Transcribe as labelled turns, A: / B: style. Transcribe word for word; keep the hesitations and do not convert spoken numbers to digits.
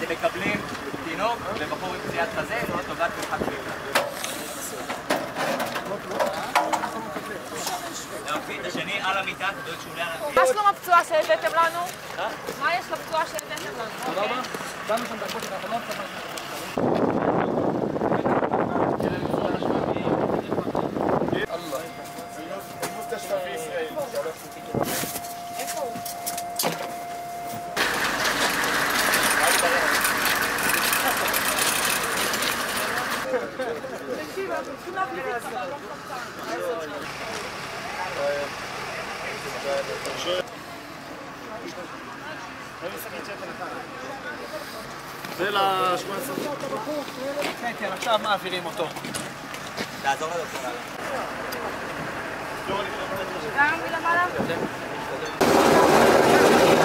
A: מקבלים תינוק ובחור עם פציעת חזה לטובת משחק קליטה. להפעיל את השני על המיטה, תדעו שהוא עולה על המיטה.
B: מה שלום הפצועה שהבאתם לנו? מה יש לפצועה שהבאתם לנו?
C: תודה רבה. באנו שם דקות האחרונות. איפה הוא? תקשיב, אנחנו צריכים להביא את זה. זה ל-שמונה עשרה. כן, כן, עכשיו מעבירים אותו.
A: תעזור לדוקטור הלאה.
B: גם מלמעלה?